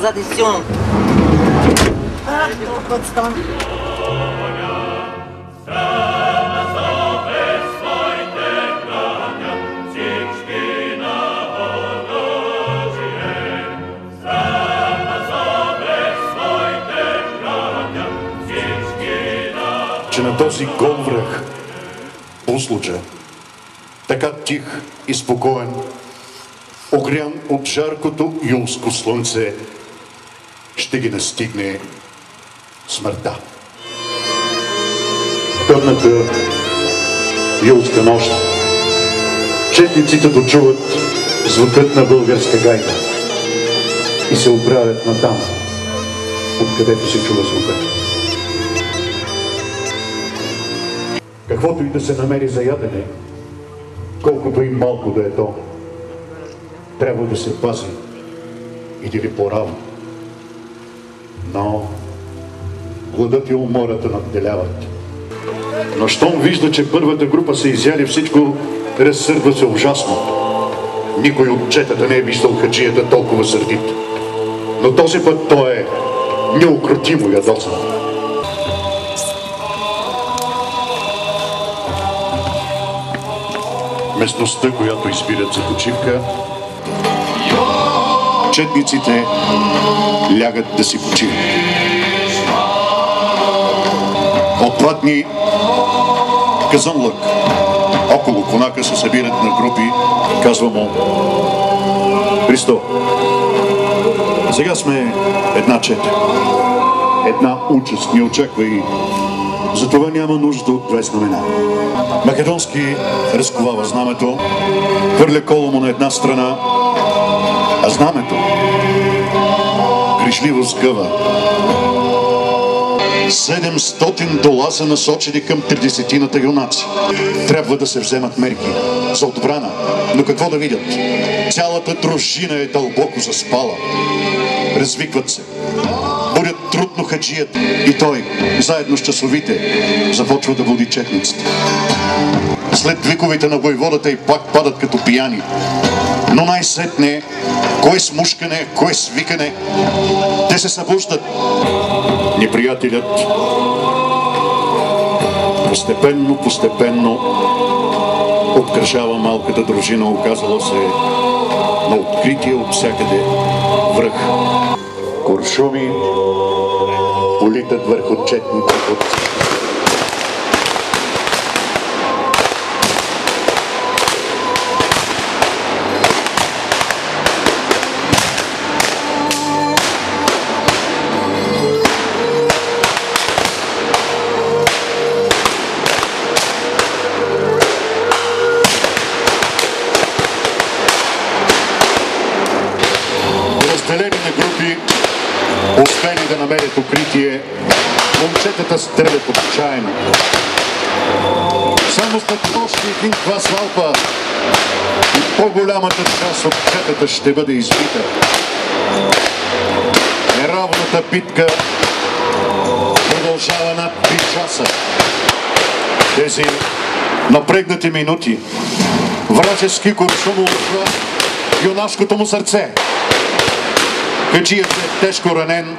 назад и силно. Толкова стан. Че на този гол връх, Бузлуджа, така тих и спокоен, огрян от жаркото юлско слънце, ще ги настигне смъртта. Тъмната юлска нощ, четниците дочуват звукът на българска гайда и се отправят натам, откъдето се чува звукът. Каквото и да се намери за ядене, колкото и малко да е то, трябва да се пази или по-рано. Но гладът и умората надделяват. Но щом вижда, че първата група са изяли всичко, разсърдва се ужасно. Никой от четата не е виждал хаджията толкова сърдит. Но този път той е неукротимо ядосан. Местността, която избират за почивка, четниците лягат да си почиват. От 2 дни Казанлък около конака се събират на групи. Казва му: Христо, сега сме една чета. Една участ ни очаква и затова няма нужда от 2 знамена. Македонски разковава знамето, хвърля коло му на една страна, а знамето грижливо сгъва. 700 са насочени към 30-тината юнаци. Трябва да се вземат мерки за отбрана, но какво да видят? Цялата дружина е дълбоко заспала. Развикват се. Будят трудно хаджият и той, заедно с часовите, започва да буди четниците. След виковете на войводата и пак падат като пияни. Но най-сетне, кое смушкане, кое свикане, те се събуждат. Неприятелят постепенно обкръжава малката дружина, оказала се на откритие от всякъде връх. Куршуми политат върху четните борци. Разделени на групи, успели да намерят укритие, момчетата стрелят отчаяно. Само след още 1 клас валпа и по-голямата част от четата ще бъде избита. Неравната битка продължава над 3 часа. Тези напрегнати минути вражески куршум улъчва юнашкото му сърце. Хаджият е тежко ранен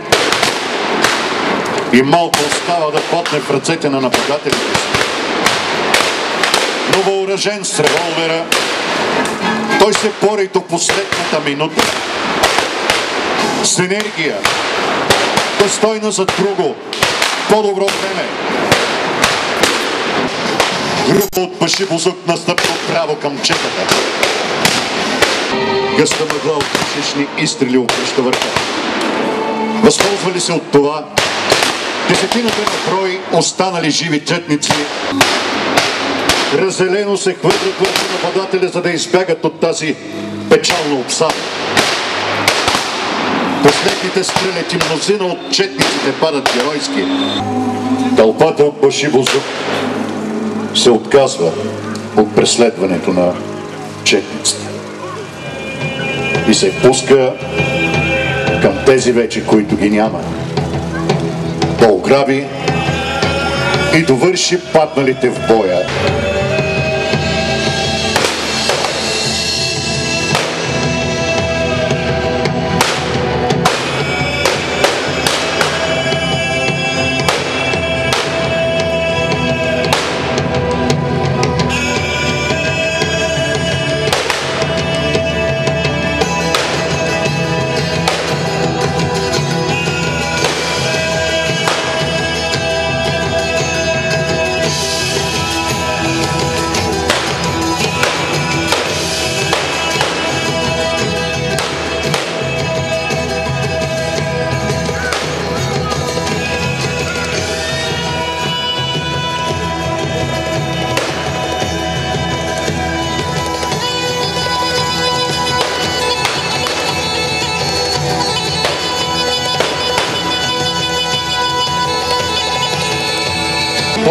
и малко остава да потне в ръцете на нападателите си. Но въоръжен с револвера, той се бори до последната минута. С енергия, достойна за друго, по-добро време. Група от башибозук настъпва право към четата. Гъста мъгла от пушечни изстрели обръща върха. Възползвали се от това, 10-тината на брой останали живи четници разделено се хвърлят върху нападателя, за да избягат от тази печална обсада. Последните стрелети мнозина от четниците падат геройски. Тълпата от башибозук се отказва от преследването на четниците и се пуска към тези вече, които ги няма. Да ограби и довърши падналите в боя.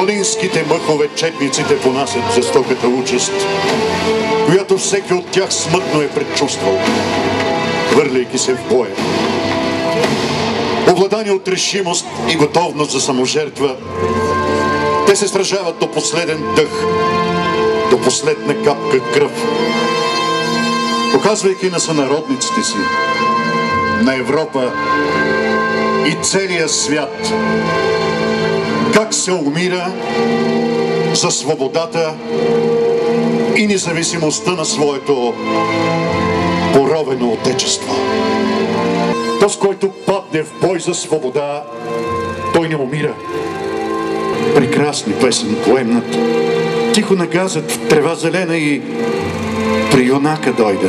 Планинските мъхове четниците понасят жестоката участ, която всеки от тях смътно е предчувствал, хвърляйки се в боя. Обладани от решимост и готовност за саможертва, те се сражават до последен дъх, до последна капка кръв, показвайки на сънародниците си, на Европа и целия свят, как се умира за свободата и независимостта на своето поробено отечество. Този, който падне в бой за свобода, той не умира. Прекрасни песен поемнат, тихо нагазят в трева зелена и при юнака дойдат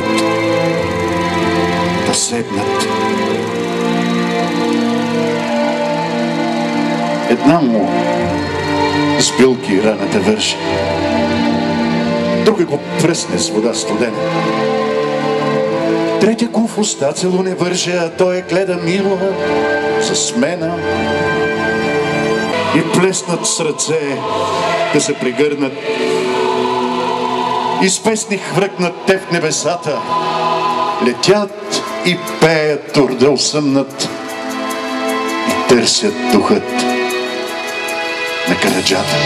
да седнат. Една му с билки раната върши, друга го пръсне с вода студена. Третя го в уста целуне върже, а той гледа мило за смена. И плеснат с ръце да се прегърнат, и с песни хвъркнат те в небесата, летят и пеят турда усъмнат и търсят духът на Караджата.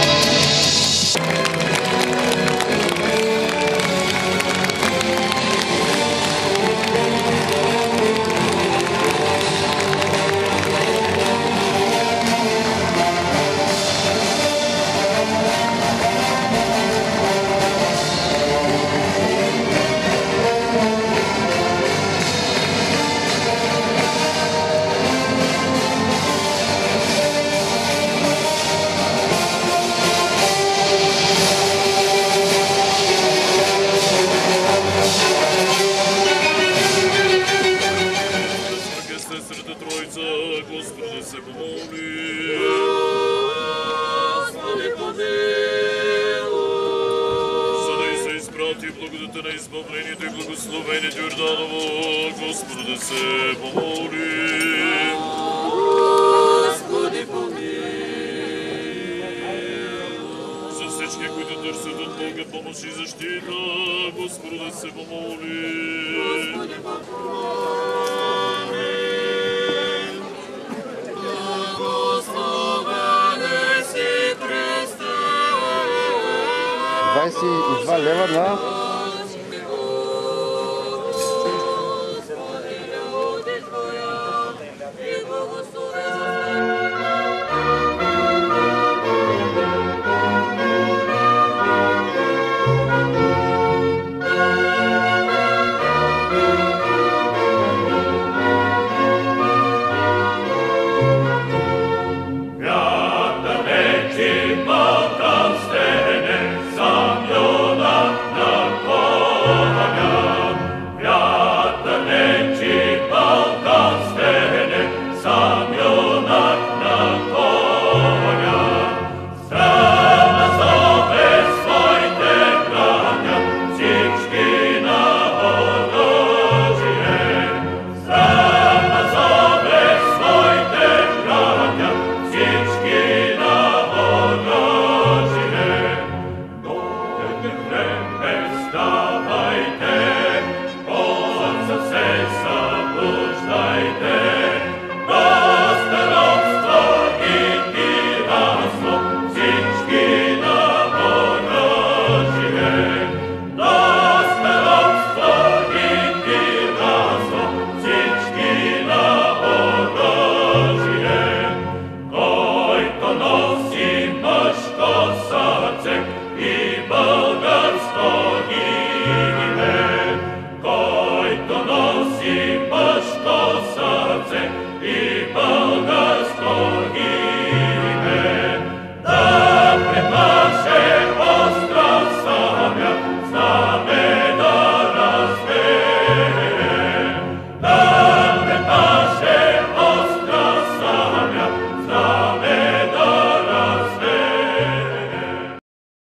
Благодата на избавлението и благословението Йорданово, Господу да се помолим. Господи, помилуй. За всички, които търсят от Бога помощ и защита, Господу да се помолим. Господи, помилуй. Благословен си Христе. 22 лева на